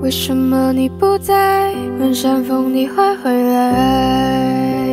为什么你不在？问山风你会回来？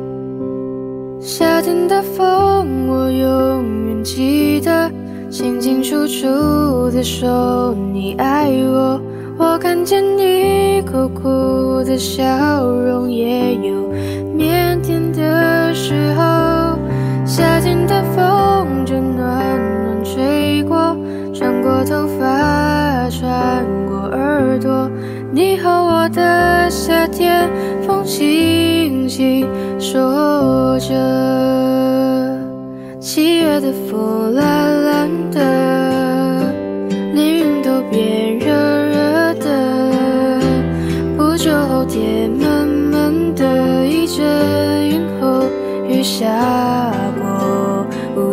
夏天的风，我永远记得，清清楚楚地说你爱我。我看见你苦苦的笑容，也有腼腆的时候。夏天的风正暖暖吹过，穿过头发，穿过耳朵。你和我的夏天，风轻轻说着。7月的风蓝蓝的，连云都变热热的。不久后天闷闷的，一阵云后雨下过。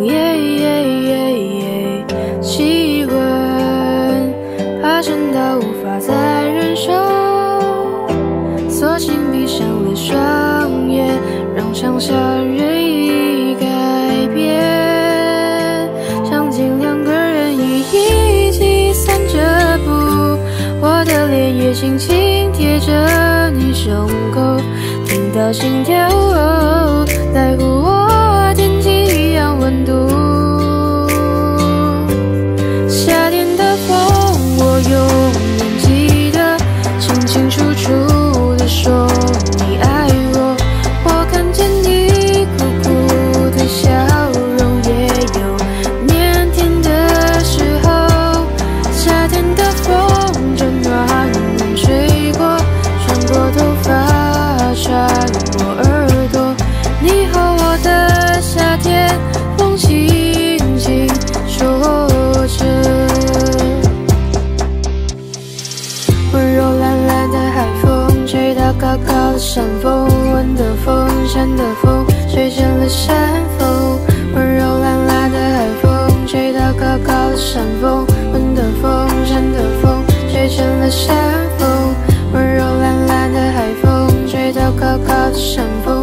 气温爬升到无法再忍受，索性闭上了双眼，让想象任意改变。场景两个人一起散着步，我的脸也轻轻贴着你胸口，听到心跳在乎我天气一样温度。夏天的风，我永远记得，清清楚楚地说你爱我。我看见你苦苦的笑容，也有腼腆的时候。夏天的风正暖暖吹过，穿过头发，穿过耳朵。你和我的夏天，风轻轻说着。温柔懒懒的海风，吹到高高的山峰，闻的风，山的风，吹成了山峰。温柔懒懒的海风，吹到高高的山峰，闻的风，山的风，吹成了山峰。温柔懒懒的海风，吹到高高的山峰。